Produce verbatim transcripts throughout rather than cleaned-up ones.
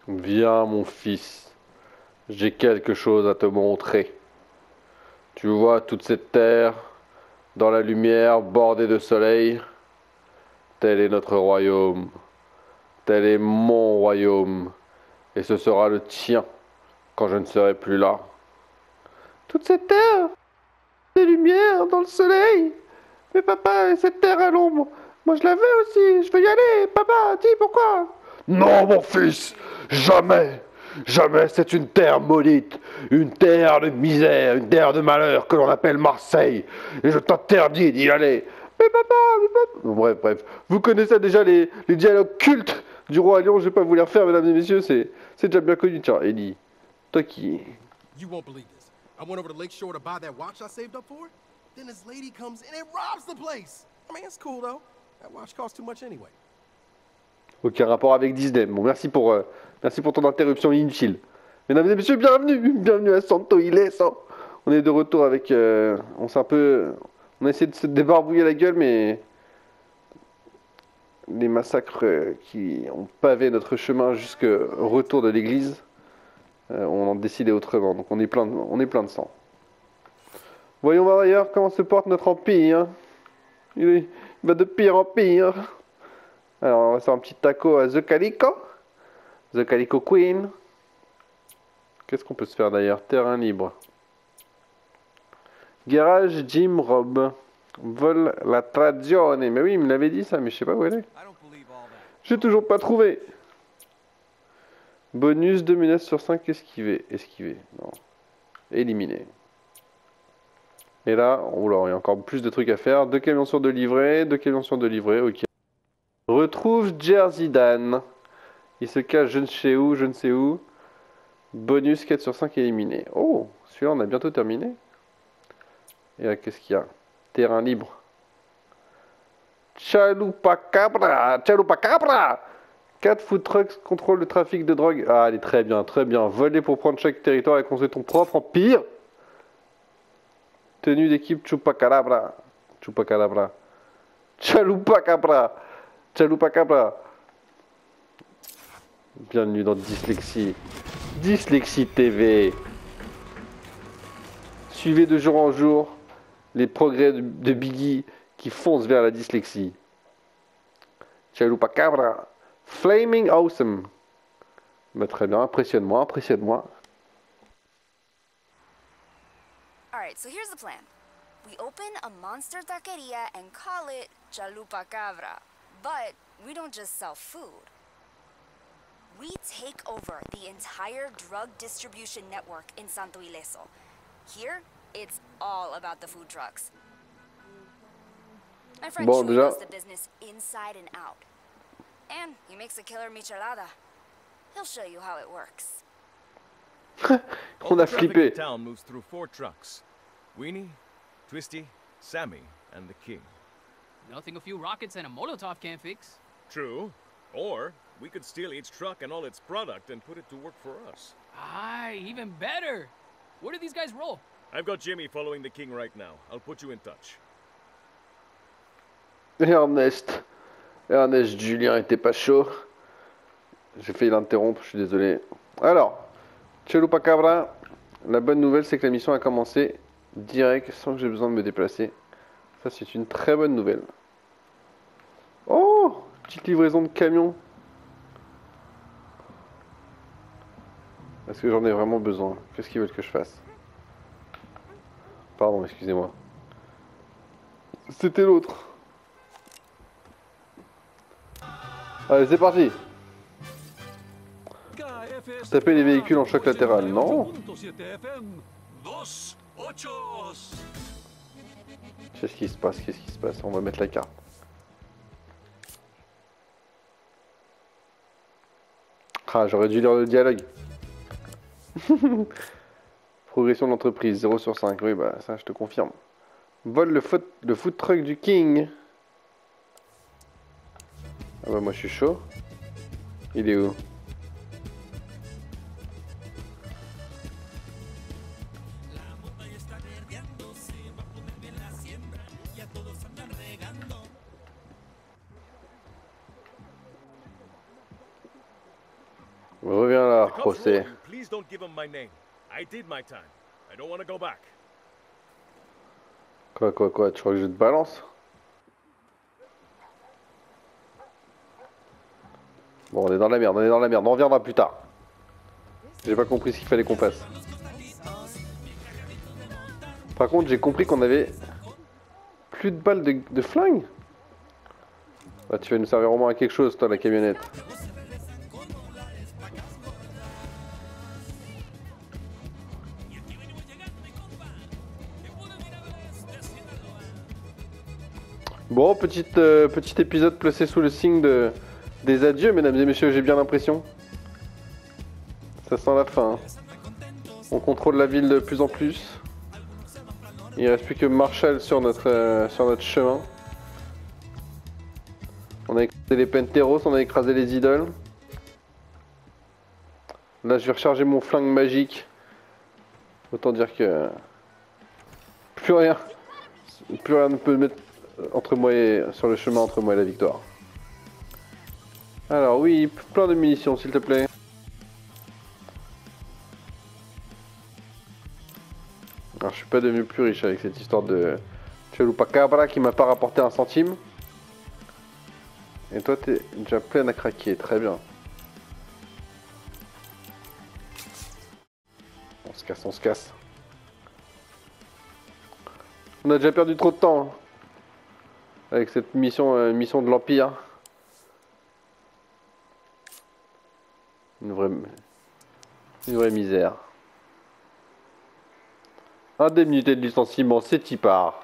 Viens, mon fils, j'ai quelque chose à te montrer. Tu vois toute cette terre, dans la lumière, bordée de soleil? Tel est notre royaume, tel est mon royaume, et ce sera le tien quand je ne serai plus là. Toute cette terre, des lumières, dans le soleil. Mais papa, cette terre à l'ombre, moi je la veux aussi, je veux y aller. Papa, dis pourquoi? Non, mon fils, jamais, jamais, c'est une terre maudite, une terre de misère, une terre de malheur que l'on appelle Marseille, et je t'interdis d'y aller. Mais papa, mais papa... Bon, bref, bref, vous connaissez déjà les, les dialogues cultes du roi Lion, je vais pas vous les refaire, mesdames et messieurs, c'est c'est déjà bien connu. Tiens, Ellie, toi qui... You won't believe this. I went over to Lakeshore to buy that watch I saved up for it. Then this lady comes in and robs the place. I mean, it's cool though. That watch costs too much anyway. Aucun rapport avec Disney. Bon, merci pour, euh, merci pour ton interruption inutile. Mesdames et messieurs, bienvenue, bienvenue à Santo Ileso. On est de retour avec, euh, on s'est un peu, on a essayé de se débarbouiller la gueule, mais les massacres euh, qui ont pavé notre chemin jusqu'au retour de l'église, euh, on en décidé autrement. Donc on est plein, de, on est plein de sang. Voyons voir d'ailleurs comment se porte notre empire. Il, est, il va de pire en pire. Alors, on va faire un petit taco à The Calico. The Calico Queen. Qu'est-ce qu'on peut se faire d'ailleurs? Terrain libre. Garage Jim Rob. Vol la tradizione. Mais oui, il me l'avait dit ça, mais je sais pas où elle est. J'ai toujours pas trouvé. Bonus deux menaces sur cinq esquiver. Esquiver. Non. Éliminer. Et là, oula, il y a encore plus de trucs à faire. Deux camions sur deux livrés. Deux camions sur deux livrés. Ok. Retrouve Jersey Dan. Il se cache je ne sais où, je ne sais où. Bonus quatre sur cinq éliminé. Oh, celui-là on a bientôt terminé. Et là qu'est-ce qu'il y a? Terrain libre. Chalupacabra, Chalupacabra. quatre food trucks contrôlent le trafic de drogue. Ah, elle est très bien, très bien. Voler pour prendre chaque territoire et construire ton propre empire. Tenue d'équipe Chupacabra. Chupacabra. Chalupacabra. Chalupacabra. Bienvenue dans Dyslexie. Dyslexie T V. Suivez de jour en jour les progrès de, de Biggie qui foncent vers la dyslexie. Chalupacabra. Flaming Awesome. Bah, très bien, impressionne-moi, impressionne-moi. Alright, so here's the plan. We open a monster taqueria and call it Chalupacabra. But we don't just sell food. We take over the entire drug distribution network in Santo Ileso. Here, it's all about the food trucks. My friend Bon, Chuy déjà... does the business inside and out. And he makes a killer michelada. He'll show you how it works. On a flippé. The town moves through four trucks. Weenie, Twisty, Sammy, and the King. Nothing a few rockets and a Molotov can't fix. True. Or we could steal each truck and all its product and put it to work for us. Aye, even better. Where do these guys roll? I've got Jimmy following the King right now. I'll put you in touch. Ernest. Ernest Julien était pas chaud. J'ai failli l'interrompre, je suis désolé. Alors, Chalupacabra, la bonne nouvelle c'est que la mission a commencé direct sans que j'ai besoin de me déplacer. Ça c'est une très bonne nouvelle. Oh, petite livraison de camion. Est-ce que j'en ai vraiment besoin? Qu'est-ce qu'ils veulent que je fasse? Pardon, excusez-moi. C'était l'autre. Allez, c'est parti. Taper les véhicules en choc latéral, non? Qu'est-ce qui se passe? Qu'est-ce qui se passe? On va mettre la carte. Ah, j'aurais dû lire le dialogue. Progression de l'entreprise, zéro sur cinq. Oui, bah ça, je te confirme. Vole le food, le food truck du King. Ah bah moi, je suis chaud. Il est où? Reviens là, The cops warn José. you, please don't give them my name. I did my time. I don't want to go back. Quoi, quoi, quoi, tu crois que je te balance? Bon, on est dans la merde, on est dans la merde, on reviendra plus tard. J'ai pas compris ce qu'il fallait qu'on fasse. Par contre, j'ai compris qu'on avait plus de balles de, de flingue. Bah, tu vas nous servir au moins à quelque chose, toi, la camionnette. Bon, petite, euh, petit épisode placé sous le signe de, des adieux, mesdames et messieurs, j'ai bien l'impression. Ça sent la fin. Hein. On contrôle la ville de plus en plus. Il ne reste plus que Marshall sur notre, euh, sur notre chemin. On a écrasé les Penteros, on a écrasé les idoles. Là, je vais recharger mon flingue magique. Autant dire que... Plus rien. Plus rien ne peut mettre entre moi et... sur le chemin entre moi et la victoire. Alors oui, plein de munitions, s'il te plaît. Alors, je suis pas devenu plus riche avec cette histoire de Chalupacabra qui m'a pas rapporté un centime. Et toi, t'es déjà plein à craquer, très bien. On se casse, on se casse. On a déjà perdu trop de temps hein, avec cette mission, euh, mission de l'Empire. Une vraie, une vraie misère. Indemnité de licenciement, c'est y part.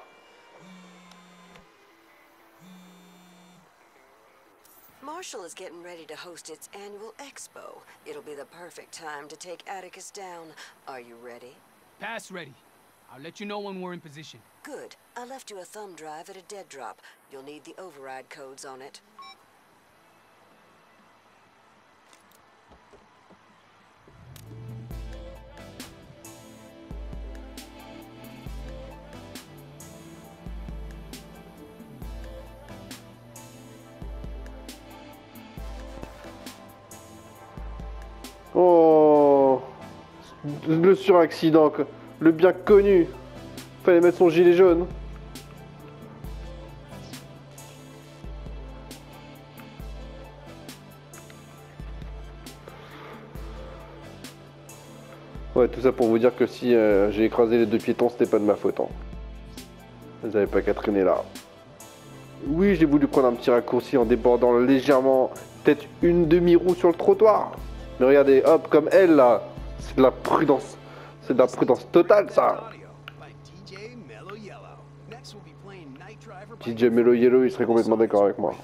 Marshall is getting ready to host its annual expo. It'll be the perfect time to take Atticus down. Are you ready? Pass ready. I'll let you know when we're in position. Good. I left you a thumb drive at a dead drop. You'll need the override codes on it. Oh, le suraccident, le bien connu. Fallait mettre son gilet jaune. Ouais, tout ça pour vous dire que si euh, j'ai écrasé les deux piétons, c'était pas de ma faute. Hein. Ils avaient pas qu'à traîner là. Oui, j'ai voulu prendre un petit raccourci en débordant légèrement, peut-être une demi-roue sur le trottoir. Mais regardez, hop, comme elle là, c'est de la prudence. C'est de la prudence totale ça. D J Mellow Yellow, il serait complètement d'accord avec moi.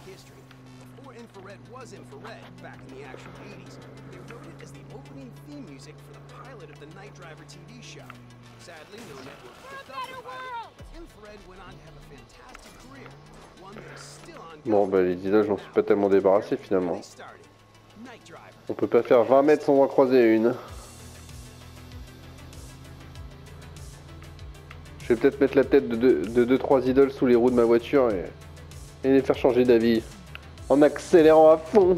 Bon bah les idoles, j'en suis pas tellement débarrassé finalement. On peut pas faire vingt mètres sans en croiser une. Je vais peut-être mettre la tête de deux trois idoles sous les roues de ma voiture et, et les faire changer d'avis. En accélérant à fond.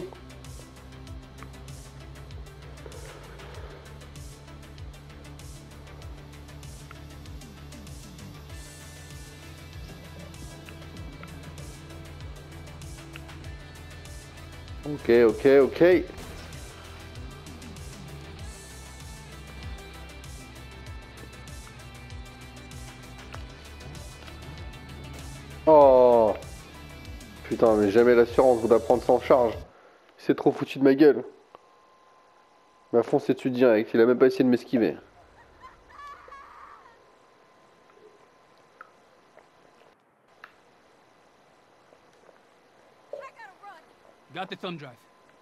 Ok, ok, ok. Oh putain, mais jamais l'assurance voudra prendre ça en charge. Il s'est trop foutu de ma gueule. Ma fonce est dessus direct, il a même pas essayé de m'esquiver. Got the thumb drive.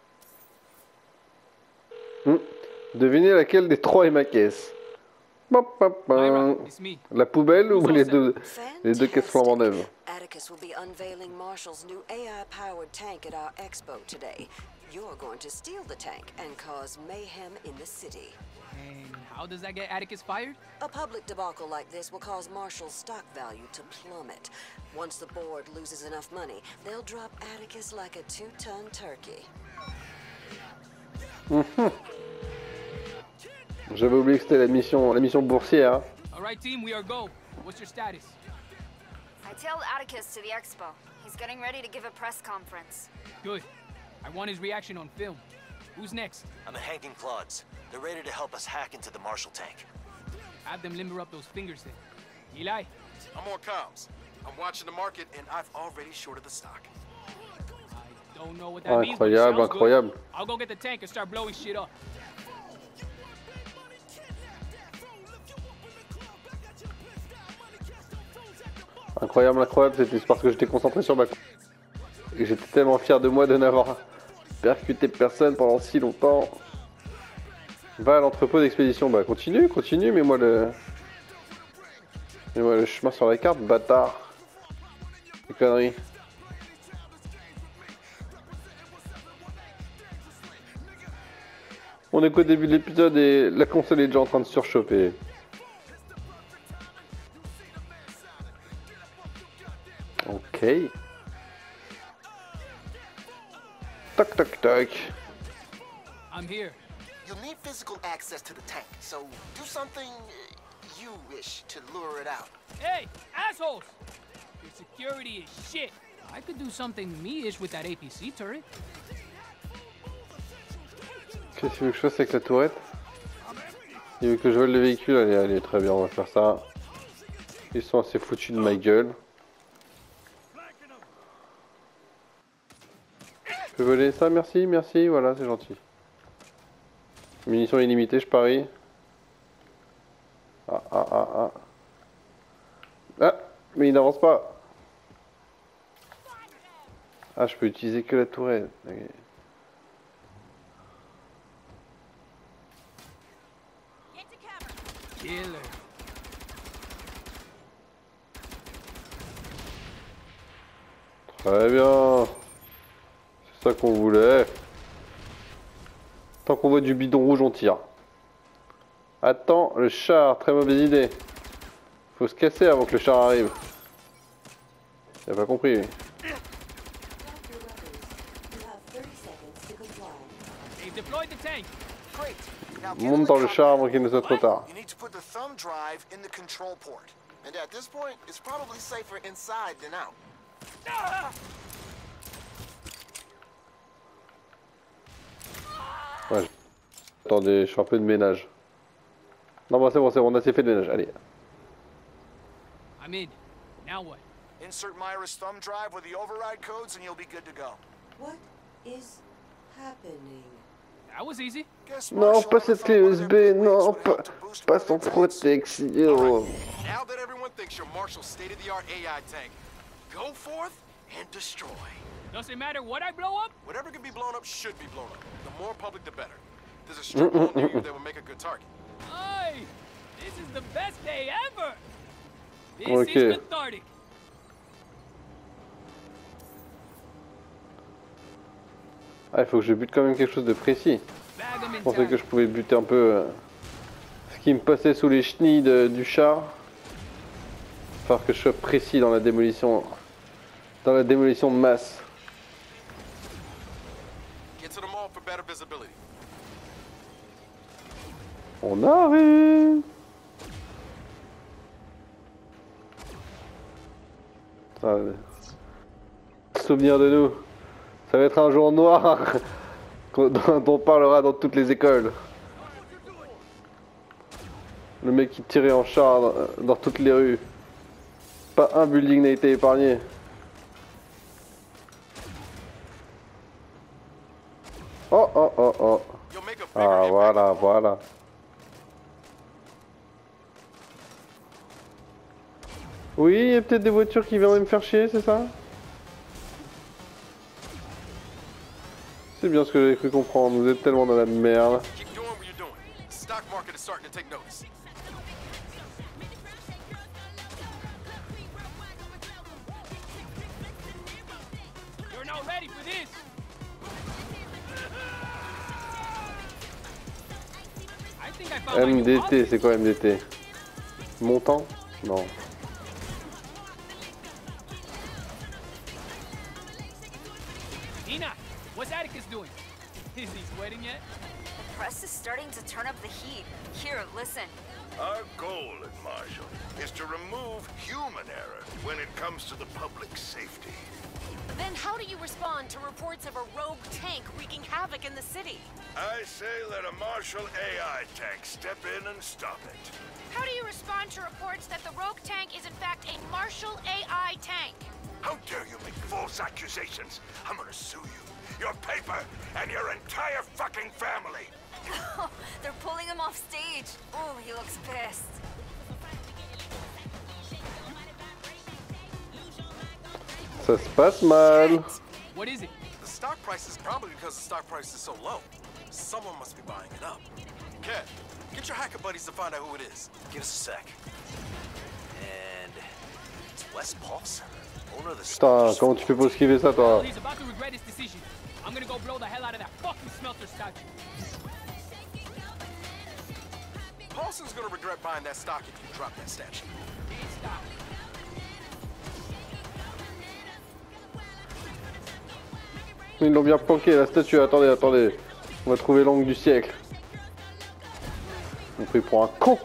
Hmm. Devinez laquelle des trois est ma caisse. Bop, bop, bop. Myra, it's me. La poubelle ou les deux, les deux caisses flambant Fantastic. neuves? Atticus will be unveiling Marshall's new A I-powered tank at our expo today. You're going to steal the tank and cause mayhem in the city. And how does that get Atticus fired? A public debacle like this will cause Marshall's stock value to plummet. Once the board loses enough money, they'll drop Atticus like a two-ton turkey. Mhm. J'avais oublié que c'était la mission, la mission boursière. All right, team, we are go. What's your status? I tailed Atticus to the expo. He's getting ready to give a press conference. Good. I want his reaction on film. Who's next? I'm at Hank and Claude's. They're ready to help us hack into the Marshall tank. Have them limber up those fingers then. Eli? I'm on comms. I'm watching the market, and I've already shorted the stock. I don't know what that means, but it Incroyable, sounds incroyable. good. I'll go get the tank and start blowing shit up. Incroyable, incroyable, c'était parce que j'étais concentré sur ma... Et j'étais tellement fier de moi de n'avoir percuté personne pendant si longtemps. Va à l'entrepôt d'expédition. Bah continue, continue, mais moi le... Mets-moi le chemin sur la carte, bâtard. Des conneries. On est qu'au début de l'épisode et la console est déjà en train de surchauffer. Ok. Toc toc toc. I'm here. You'll need physical access to the tank, so do something uh, you wish to lure it out. Hey, assholes! Your security is shit. I could do something me-ish with that A P C turret. Qu'est-ce qu'il veut que je fasse avec la tourette? Il veut que je vole le véhicule? Allez, allez, très bien, on va faire ça. Ils sont assez foutus de ma gueule. Je peux voler ça? Merci, merci, voilà, c'est gentil. Munitions illimitées, je parie. Ah, ah, ah, ah. Ah, mais il n'avance pas. Ah, je peux utiliser que la tourette. Okay. Killer. Très bien. C'est ça qu'on voulait. Tant qu'on voit du bidon rouge, on tire. Attends, le char, très mauvaise idée. Faut se casser avant que le char arrive. Il a pas compris, lui. They've deployed the tank. Great. Now get Monte in the dans le char cockpit. avant qu'il ne soit trop tard. You need to put the thumb drive in the control port. And at this point, it's probably safer inside than out. Ouais. Attendez, je fais un peu de ménage. Non, bah c'est bon, c'est bon, on a assez fait de ménage. Allez. I'm in. Now what? Insert Myra's thumb drive with the override codes and you'll be good to go. What is happening? That was easy. Guess Non, Marshall pas never cette thought clé one U of S their B, big non, wigs would pas, help to boost pas sans productivity. protection. Now that everyone thinks you're Marshall's state-of-the-art A I tank, go forth and destroy. Does it matter what I blow up? Whatever can be blown up should be blown up. The more public, the better. There's a strip mall near you that will make a good target. Hey, this is the best day ever. This Okay. is cathartic. Ah, il faut que je bute quand même quelque chose de précis. Bag 'em Je in pensais time. que je pouvais buter un peu euh, ce qui me passait sous les chenilles de- du char. Il va falloir que je sois précis dans la démolition, dans la démolition de masse. Get to the mall for better visibility. On arrive. Ça, souvenir de nous. Ça va être un jour noir dont dont on parlera dans toutes les écoles. Le mec qui tirait en char dans, dans toutes les rues. Pas un building n'a été épargné. Oh oh oh oh. You'll make a bigger Ah impact. voilà, voilà. Oui, il y a peut-être des voitures qui viendraient me faire chier, c'est ça? C'est bien ce que j'avais cru comprendre, vous êtes tellement dans la merde. Keep doing what you're doing. The stock market is starting to take notice. You're not ready for this. I think I found my M new D hobby. T, c'est quoi M D T? Montant? Non. Ina, what's Atticus doing? Is he sweating yet? press is starting to turn up the heat. Here, listen. Our goal at Marshall is to remove human error when it comes to the public's safety. Then how do you respond to reports of a rogue tank wreaking havoc in the city? I say let a Marshall A I tank step in and stop it. How do you respond to reports that the rogue tank is in fact a Marshall A I tank? How dare you make false accusations? I'm gonna sue you, your paper, and your entire fucking family. They're pulling him off stage. Oh, he looks pissed. Ça se passe mal. What is it? The stock price is probably because the stock price is so low. Someone must be buying it up. Kev, get your hacker buddies to find out who it is. Give us a sec. And it's Wes Paulson, owner of the Putain, comment tu fais pour esquiver ça, toi? He's about to regret his decision. I'm gonna go blow the hell out of that fucking smelter statue. Paulson's gonna regret buying that stock if you drop that statue. Can't stop. Ils l'ont bien planqué, la statue. Attendez, attendez. On va trouver l'angle du siècle. On prie pour un con.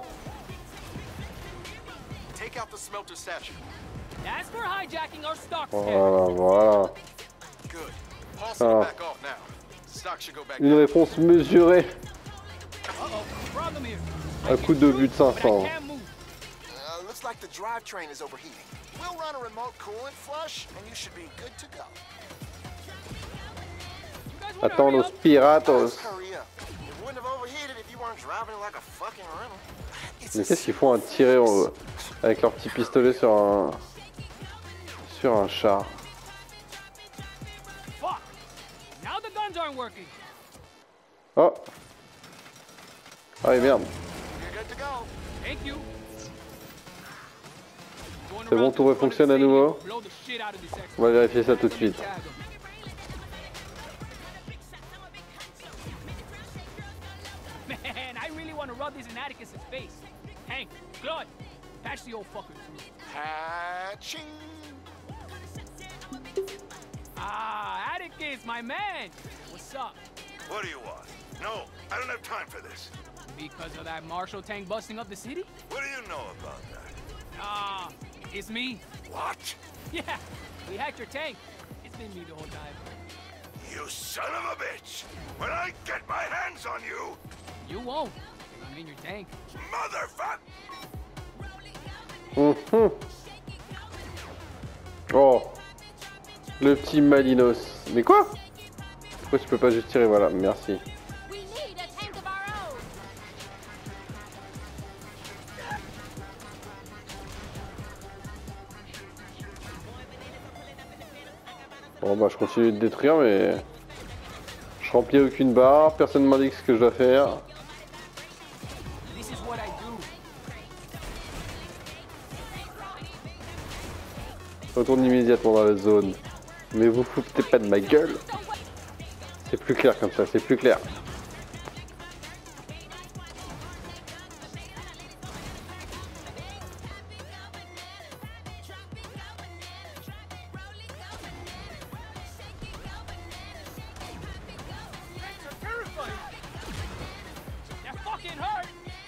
Take out the smelter statue. That's for hijacking our stock Voilà, voilà. Good. Paulson will back off now. Stock should go back Une down. réponse mesurée. Uh-oh, problem here. Un coup de but de cinq But I cents. can't move. Uh, looks like the drivetrain is overheating. We'll run a remote coolant flush, and you should be good to go. You guys wanna Attends hurry los up? piratos. Hurry up. It wouldn't have overheated if you weren't driving like a fucking rental. It's Mais a qu'est-ce qu'ils font à tirer en- avec leur petit pistolet sur un sur un char? Fuck. Now the guns aren't working. Oh. Ah et merde. You're good to go. Thank you. Going C'est bon, around tout to the refonctionne front à of the nouveau. stadium, blow the shit out of this expo. On va vérifier ça tout de suite. Tag 'em. Man, I really want to rub this in Atticus' face. Hank, Claude, patch the old fucker through. Hatching. Ah, Atticus, my man. What's up? What do you want? No, I don't have time for this. Because of that Marshall tank busting up the city? What do you know about that? Ah, it's me. What? Yeah, we hacked your tank. It's been me the whole time. You son of a bitch! When I get my hands on you, You won't. I'm in your tank. motherfucker! Mhm. Oh. Le petit Malinos. Mais quoi? Pourquoi tu peux pas juste tirer? Voilà, merci. We need a tank of our own. Bon bah je continue de détruire mais je remplis aucune barre, personne ne m'indique ce que je dois faire. This is what I do. Je retourne immédiatement dans la zone. Mais vous foutez pas de ma gueule. C'est plus clair comme ça, c'est plus clair. They're terrifying. That fucking hurt.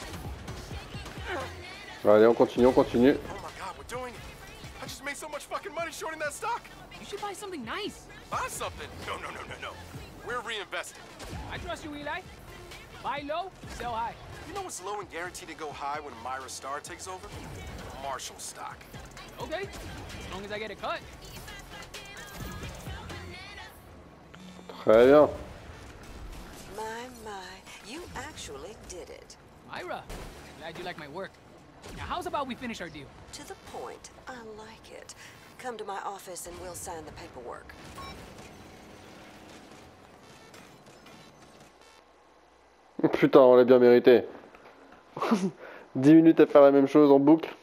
Allez, on continue, on continue. Oh my god, we're doing it. I just made so much fucking money shorting that stock. You should buy something nice. Buy something. No, no, no, no, no. We're reinvesting. I trust you, Eli. Buy low, sell high. You know what's low and guaranteed to go high when Myra Star takes over? Marshall stock. Okay, as long as I get a cut. Très bien. My, my, you actually did it. Myra, glad you like my work. Now, how's about we finish our deal? To the point. I like it. Come to my office and we'll sign the paperwork. Putain, on l'a bien mérité. dix minutes à faire la même chose en boucle.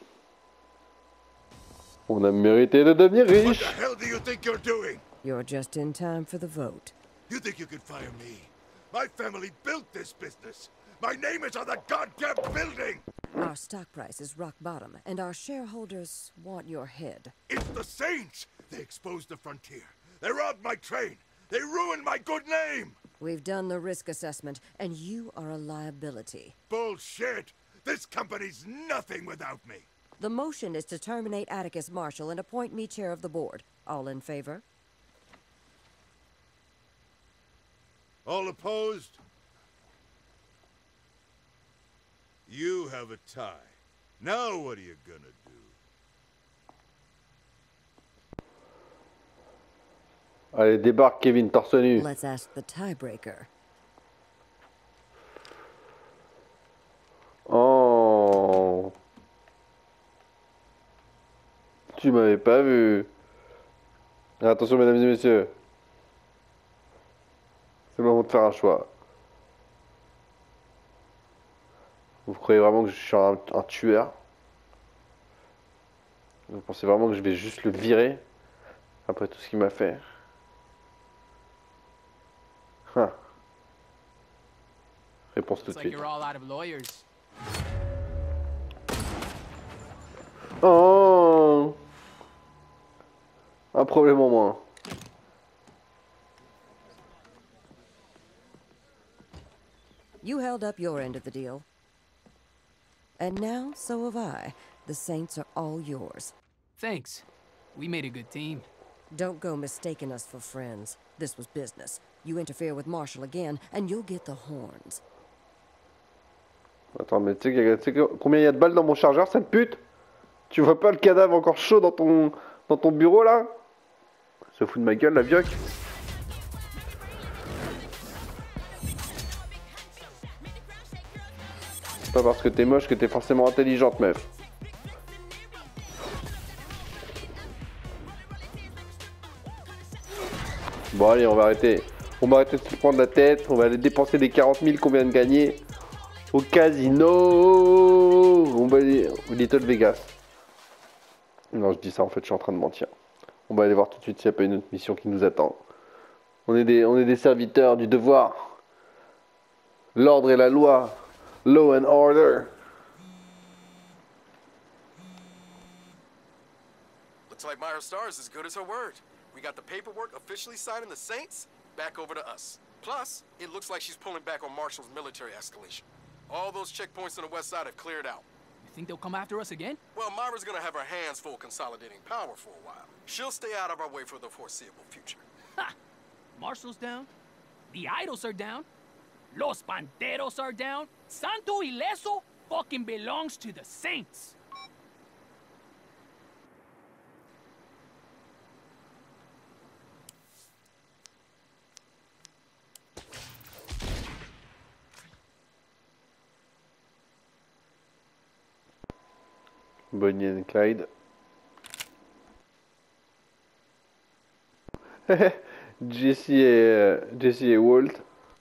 On a mérité de devenir What the riche. hell do you think you're doing? You're just in time for the vote. You think you could fire me? My family built this business. My name is on the goddamn building! Our stock price is rock bottom, and our shareholders want your head. It's the Saints! They exposed the frontier. They robbed my train. They ruined my good name. We've done the risk assessment, and you are a liability. Bullshit! This company's nothing without me! The motion is to terminate Atticus Marshall and appoint me chair of the board. All in favor? All opposed? You have a tie. Now what are you gonna do? Allez, débarque Kevin, torse nu. Let's ask the tiebreaker. Oh. Tu m'avais pas vu. Attention mesdames et messieurs. C'est le moment de faire un choix. Vous croyez vraiment que je suis un, un tueur? Vous pensez vraiment que je vais juste le virer après tout ce qu'il m'a fait? Huh. Réponse tout de suite. Oh, un problème en moins. You held up your end of the deal. And now, so have I. The Saints are all yours. Thanks. We made a good team. Don't go mistaking us for friends. This was business. You interfere with Marshall again, and you'll get the horns. Attends, mais tu sais, tu sais combien il y a de balles dans mon chargeur, sale pute? Tu vois pas le cadavre encore chaud dans ton, dans ton bureau, là? Se fout de ma gueule, la vioque. C'est pas parce que t'es moche que t'es forcément intelligente, meuf. Bon, allez, on va arrêter. On va arrêter de se prendre la tête. On va aller dépenser les quarante mille qu'on vient de gagner au casino. On va aller au Little Vegas. Non, je dis ça, en fait, je suis en train de mentir. On va aller voir tout de suite s'il n'y a pas une autre mission qui nous attend. On est des, on est des serviteurs du devoir. L'ordre et la loi. Law and order. Looks like Myra Star is as good as her word. We got the paperwork officially signing the Saints back over to us. Plus, it looks like she's pulling back on Marshall's military escalation. All those checkpoints on the west side have cleared out. You think they'll come after us again? Well, Myra's gonna have her hands full consolidating power for a while. She'll stay out of our way for the foreseeable future. Ha! Marshall's down. The Idols are down. Los Panteros are down. Santo Ileso fucking belongs to the Saints. Bonnie and Clyde. Jesse et, Jesse et Walt.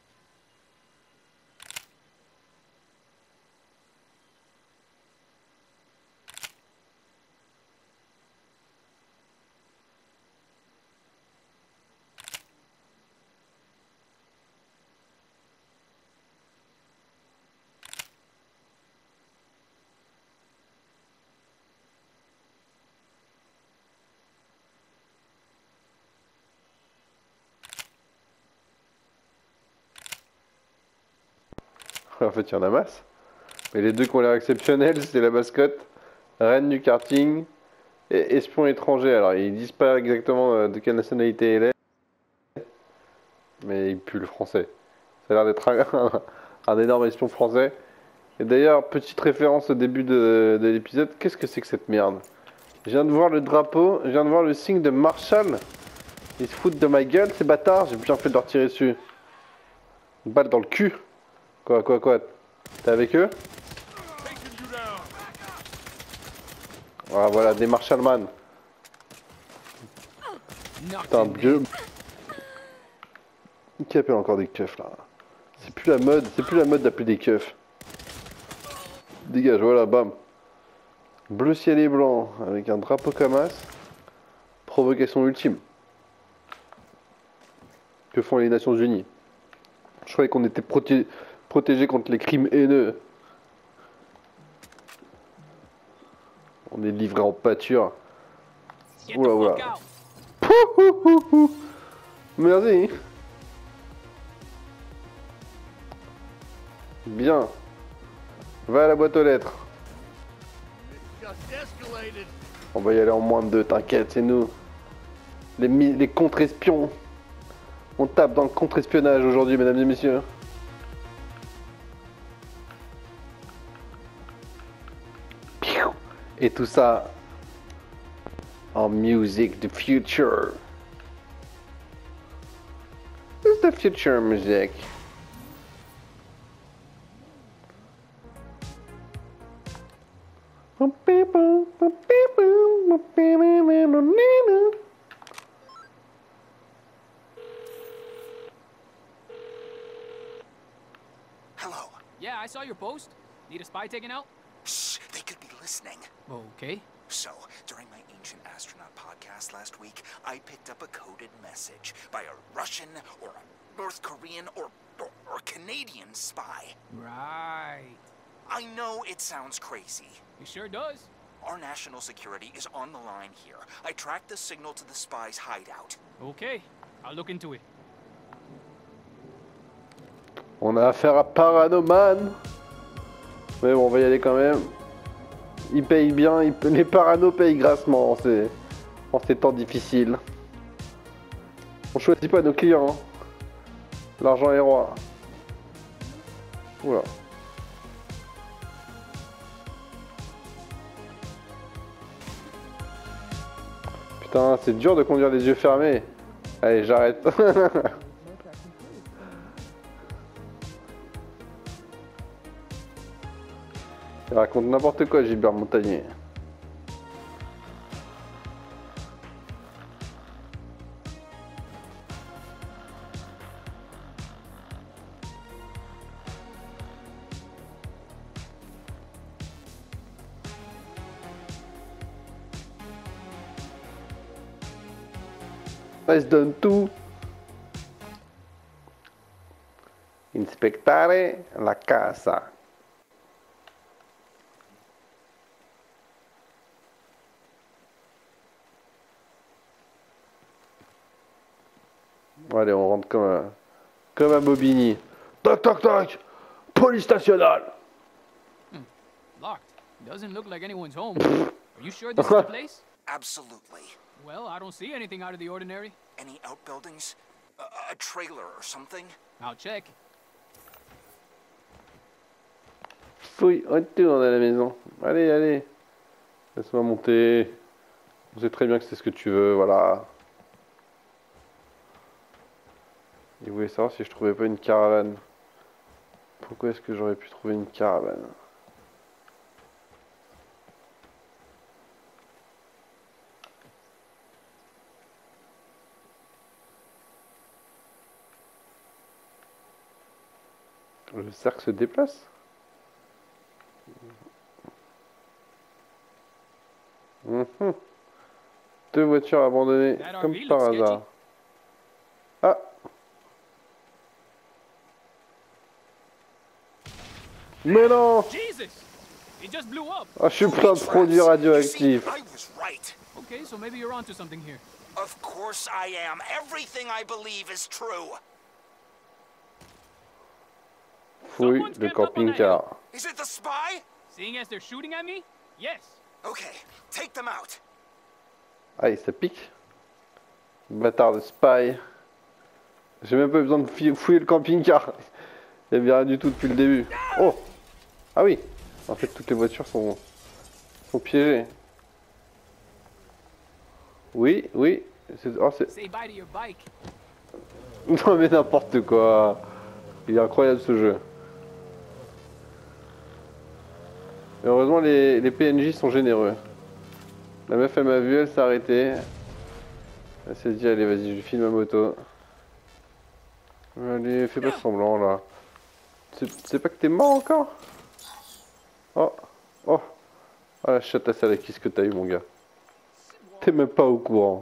En fait, il y en a masse. Mais les deux qui ont l'air exceptionnels, c'est la mascotte, reine du karting et espion étranger. Alors, ils disent pas exactement de quelle nationalité elle est, mais il pue le français. Ça a l'air d'être un, un énorme espion français. Et d'ailleurs, petite référence au début de, de l'épisode, qu'est-ce que c'est que cette merde? Je viens de voir le drapeau, je viens de voir le signe de Marshall. Ils se foutent de ma gueule, ces bâtards. J'ai bien fait de leur tirer dessus. Une balle dans le cul. Quoi, quoi, quoi? T'es avec eux? Ah, voilà, des Marshallman. Putain, vieux. Qui appelle encore des keufs là? C'est plus la mode, c'est plus la mode d'appeler des keufs. Dégage, voilà, bam. Bleu ciel et blanc, avec un drapeau Kamas. Provocation ultime. Que font les Nations Unies? Je croyais qu'on était protégés. Protégé contre les crimes haineux. On est livré en pâture. Oula oula. Merci. Bien. Va à la boîte aux lettres. On va y aller en moins de deux, t'inquiète, c'est nous. Les, les contre-espions. On tape dans le contre-espionnage aujourd'hui, mesdames et messieurs. Et tout ça en music the future. It's the future music. Hello. Yeah, I saw your post. Need a spy taken out? Shh, they could be listening. Okay. So, during my Ancient Astronaut podcast last week, I picked up a coded message by a Russian or a North Korean or, or, or Canadian spy. Right. I know it sounds crazy. It sure does. Our national security is on the line here. I tracked the signal to the spy's hideout. Okay, I'll look into it. On a affaire à Paranoman. Mais bon, on va y aller quand même. Ils payent bien, ils... les Paranos payent grassement en ces... en ces temps difficiles. On choisit pas nos clients. Hein. L'argent est roi. Oula. Putain, c'est dur de conduire les yeux fermés. Allez, j'arrête. Il raconte n'importe quoi, Gilbert Montagnier. Ça se donne tout. Inspectare la casa. Allez, on rentre comme un, comme un Bobigny. Toc toc toc. Police nationale. Hmm. Locked. Doesn't look like anyone's home. Are you sure this is the place? Absolutely. Well, I don't see anything out of the ordinary. Any outbuildings? A, a trailer or something? I'll check. Fouille, retourne à la maison. Allez, allez. Laisse-moi monter. On sait très bien que c'est ce que tu veux, voilà. Il voulait savoir si je trouvais pas une caravane. Pourquoi est-ce que j'aurais pu trouver une caravane? Le cercle se déplace? Mmh. Deux voitures abandonnées comme par hasard. Ah! Mais non! It just blew up. Ah, je suis plein de produits radioactifs. I was right. Okay, so maybe you're onto something here. Of course I am. Everything I believe is true. Fouille le camping-car. Is it the spy? Seeing as they're shooting at me? Yes. Okay, take them out. Aïe, ça pique. Bâtard de spy. J'ai même pas besoin de fouiller le camping-car. Il n'y avait rien du tout depuis le début. Oh! Ah oui! En fait, toutes les voitures sont, sont piégées. Oui, oui. Oh, Say bye to your bike. non mais n'importe quoi. Il est incroyable ce jeu. Et heureusement les, les P N J sont généreux. La meuf elle m'a vu, elle s'est arrêtée. Elle s'est dit allez vas-y je filme ma moto. Allez fais pas semblant là. C'est pas que t'es mort encore? Oh oh. Ah la chatte à salaki ce que t'as eu mon gars. T'es même pas au courant.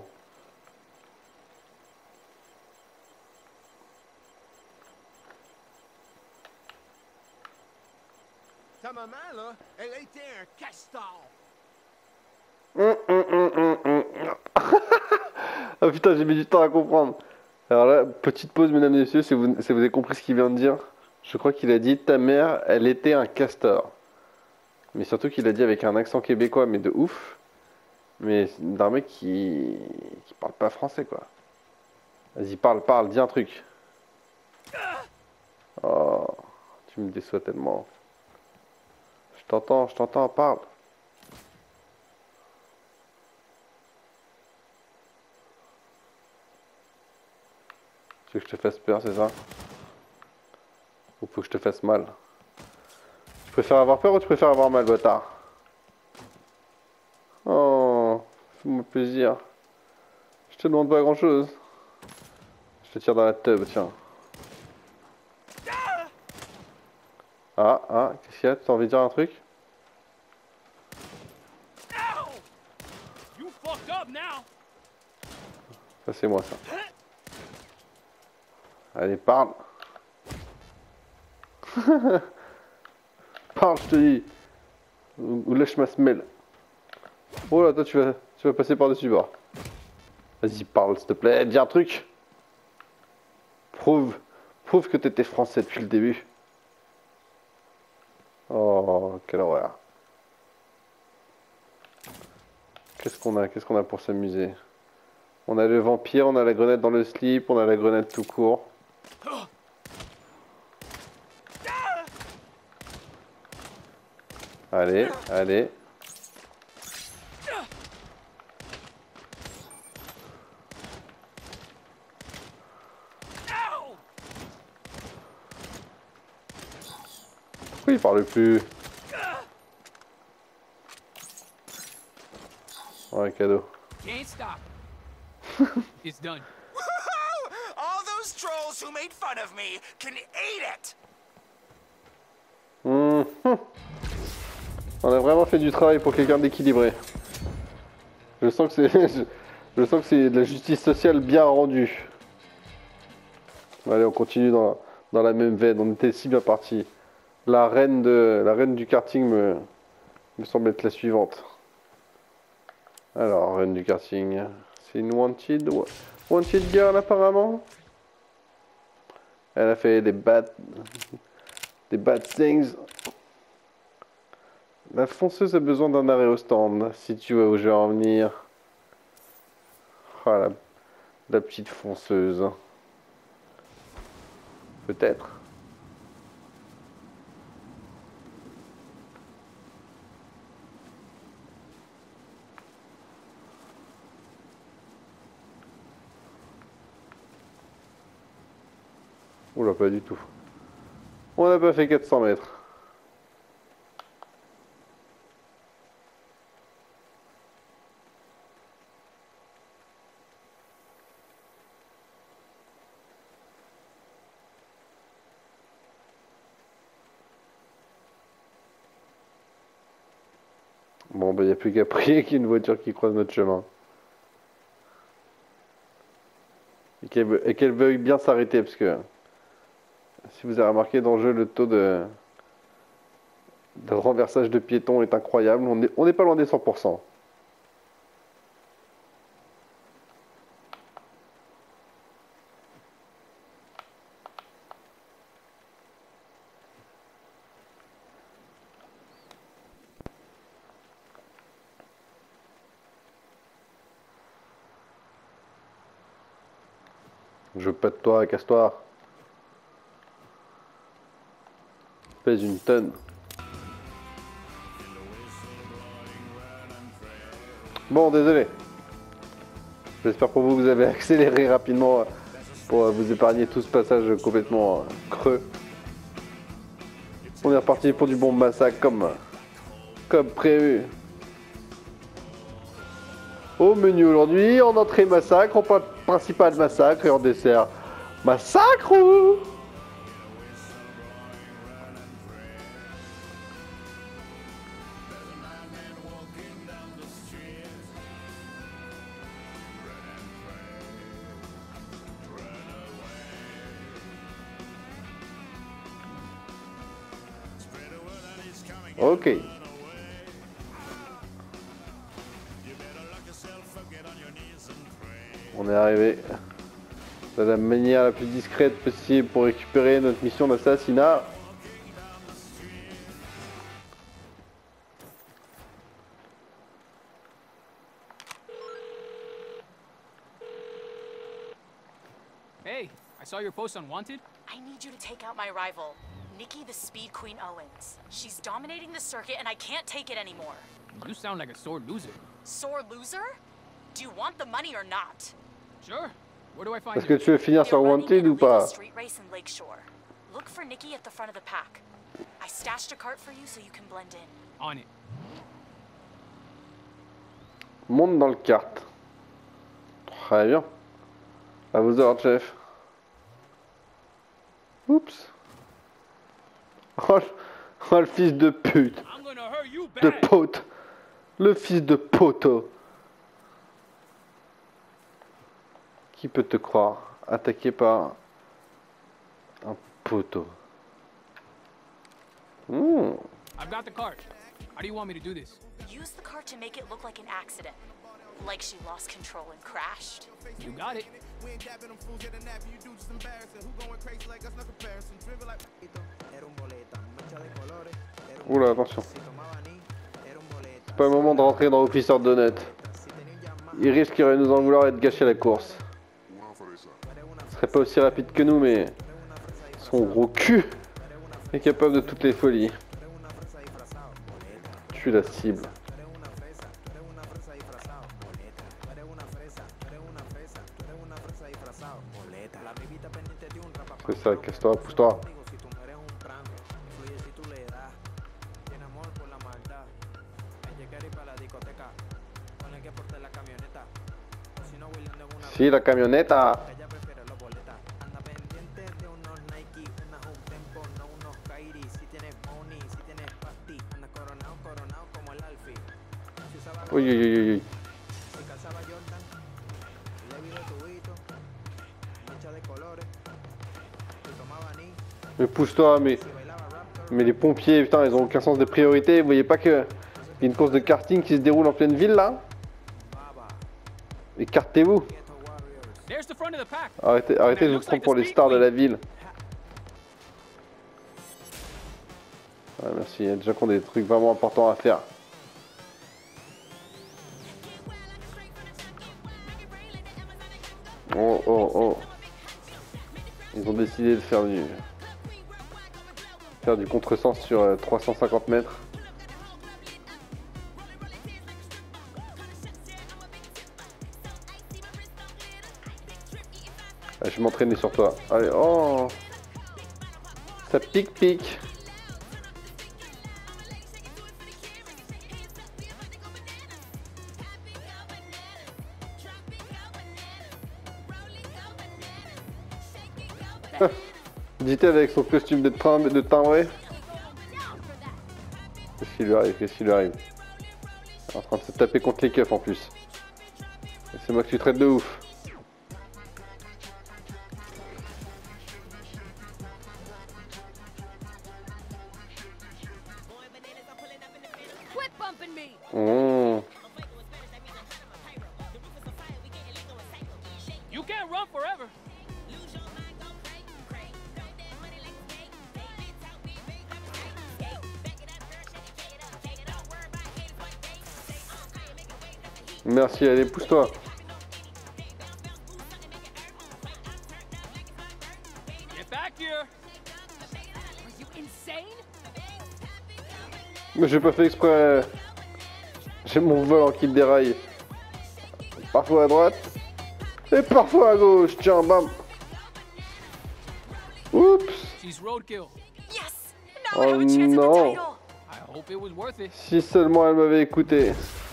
Ta maman, là, elle a été un castor. Hum, hum, hum, hum, hum. Ah putain, j'ai mis du temps à comprendre. Alors là, petite pause, mesdames et messieurs, si vous, si vous avez compris ce qu'il vient de dire, Je crois qu'il a dit ta mère, elle était un castor. Mais surtout qu'il a dit avec un accent québécois, mais de ouf. Mais d'un mec qui... qui parle pas français, quoi. Vas-y, parle, parle, dis un truc. Oh, tu me déçois tellement. Je t'entends, je t'entends, parle. Tu veux que je te fasse peur, c'est ça? Ou faut que je te fasse mal? Tu préfères avoir peur ou tu préfères avoir mal, bâtard? Oh, fais-moi plaisir. Je te demande pas grand-chose. Je te tire dans la tube, tiens. Ah, ah, qu'est-ce qu'il y a? Tu as envie de dire un truc? You fucked up now. Ça, c'est moi, ça. Allez, parle. Parle, je te dis. Ou, ou lâche ma semelle. Oh là, toi, tu vas, tu vas passer par-dessus bord. Vas-y, parle, s'il te plaît. Dis un truc. Prouve, prouve que t'étais français depuis le début. Oh, quelle horreur. Qu'est-ce qu'on a, qu'est-ce qu'on a pour s'amuser? On a le vampire, on a la grenade dans le slip, on a la grenade tout court. Allez, allez. Pourquoi il parle plus? Ouais, cadeau. Can't stop. It's done. All those trolls who made fun of me can eat it! Mmh. On a vraiment fait du travail pour quelqu'un d'équilibré. Je sens que c'est, je, je sens que c'est de la justice sociale bien rendue. Allez, on continue dans, dans la même veine. On était si bien parti. La reine de, la reine du karting me, me semble être la suivante. Alors, reine du karting, c'est une wanted, wanted girl apparemment. Elle a fait des bad, des bad things. La fonceuse a besoin d'un arrêt au stand, si tu vois où je veux en venir. Ah, la, la petite fonceuse. Peut-être. Oula, pas du tout. On n'a pas fait quatre cents mètres. Bon, bah, il n'y a plus qu'à prier qu'il y ait une voiture qui croise notre chemin. Et qu'elle et qu'elle veuille bien s'arrêter, parce que si vous avez remarqué dans le jeu, le taux de, de renversage de piétons est incroyable. On n'est on n'est pas loin des cent pour cent. Je veux pas de toi, casse-toi. Pèse une tonne. Bon, désolé. J'espère pour vous que vous avez accéléré rapidement pour vous épargner tout ce passage complètement creux. On est reparti pour du bon massacre comme, comme prévu. Au menu aujourd'hui, en entrée massacre, en plat principal massacre et en dessert massacre. Ok. On est arrivé de la manière la plus discrète possible pour récupérer notre mission d'assassinat. Hey, I saw your post on Wanted. I need you to take out my rival, Nikki the Speed Queen Owens. She's dominating the circuit and I can't take it anymore. You sound like a sore loser. Sore loser? Do you want the money or not? Sure. Where do I find Est-ce que you? tu veux finir sur They're running Wanted an ou illegal pas? street race in Lakeshore. Look for Nikki at the front of the pack. I stashed a cart for you so you can blend in. On it. Monte dans le kart. Très bien. À vous heures, chef. Oups. Oh, oh, le fils de pute. I'm gonna hurt you De bad. pote. Le fils de poteau. Qui peut te croire attaqué par un poteau? Mmh. I've got the cart. How do you want me to do this? Use the cart to make it look like an accident. Like she lost control and crashed. You got it. Oula, attention. C'est pas le moment de rentrer dans Officer Donut. Il risquerait de nous en vouloir et de gâcher la course. Il serait pas aussi rapide que nous, mais son gros cul est capable de toutes les folies. Je suis la cible. C'est ça, casse-toi, pousse-toi. Si, la camioneta. Uy, uy, uy, uy. Mais pousse-toi, mais... Mais les pompiers, putain, ils ont aucun sens de priorité. Vous voyez pas que... Il y a une course de karting qui se déroule en pleine ville, là? Écartez-vous. There's the front of the pack. Arrêtez, arrêtez de vous prendre pour les stars de la ville. Ah, merci, il y a déjà qu'on a des trucs vraiment importants à faire. Oh, oh, oh. Ils ont décidé de faire du... Faire du contresens sur euh, trois cent cinquante mètres. Ah, je vais m'entraîner sur toi. Allez, oh. Ça pique, pique. Dit-elle avec son costume de train de timbré. Qu'est-ce qui lui arrive? Qu'est-ce qui lui arrive? En train de se taper contre les keufs en plus. Et c'est moi que tu traites de ouf. Quit bumping me! Mmh. You can't run forever. Merci, allez, pousse-toi. Get back here. Are you insane? Mais j'ai pas fait exprès. J'ai mon volant qui déraille. Parfois à droite. Et parfois à gauche. Tiens, bam. Oups. She's roadkill. Yes! Now I Oh have a chance at the no. title! I hope it was worth it. Si seulement elle m'avait écouté.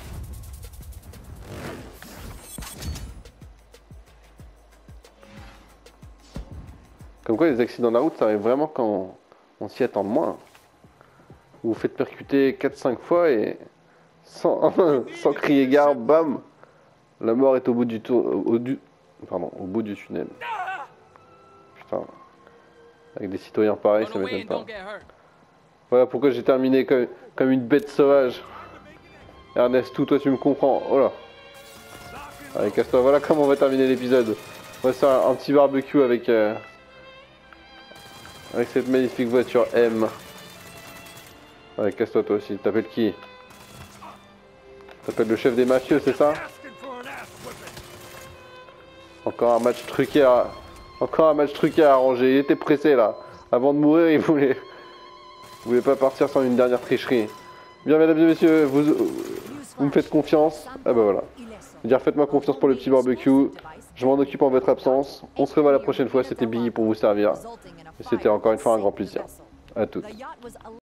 Comme quoi les accidents de la route ça arrive vraiment quand on, on s'y attend moins. Vous vous faites percuter quatre cinq fois et sans, sans crier gare, bam. La mort est au bout du tour, au, du, pardon, au bout du tunnel. Putain. Avec des citoyens pareils, ça Run away m'étonne and pas. don't get hurt. Voilà pourquoi j'ai terminé comme, comme une bête sauvage. Ernest, tout, toi tu me comprends. Oh là. Allez, casse-toi. Voilà comment on va terminer l'épisode. On va se faire un, un petit barbecue avec, euh, avec cette magnifique voiture M. Ouais, casse-toi toi aussi. T'appelles qui? T'appelles le chef des mafieux, c'est ça? Encore un match truqué à... Encore un match truqué à arranger. Il était pressé là. Avant de mourir, il voulait... Il voulait pas partir sans une dernière tricherie. Bien, mesdames et messieurs, vous, vous me faites confiance? Ah bah voilà. Dire faites-moi confiance pour le petit barbecue. Je m'en occupe en votre absence. On se revoit la prochaine fois. C'était Biggie pour vous servir. C'était encore une fois un grand plaisir. À toutes.